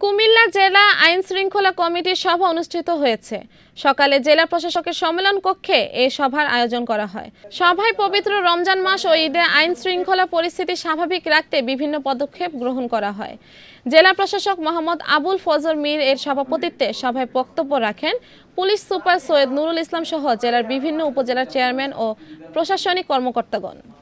কুমিল্লা জেলা আইন শৃঙ্খলা কমিটির সভা অনুষ্ঠিত হয়েছে। সকালে জেলা প্রশাসকের সম্মেলন কক্ষে এই সভার আয়োজন করা হয়। সভায় পবিত্র রমজান মাস ও ঈদে আইন শৃঙ্খলা পরিস্থিতি স্বাভাবিক রাখতে বিভিন্ন পদক্ষেপ গ্রহণ করা হয়। জেলা প্রশাসক মোহাম্মদ আবুল ফজর মীর এর সভাপতিত্বে সভায় বক্তব্য রাখেন পুলিশ সুপার সৈয়দ নুরুল ইসলাম সহ জেলার বিভিন্ন উপজেলার চেয়ারম্যান ও প্রশাসনিক কর্মকর্তাগণ।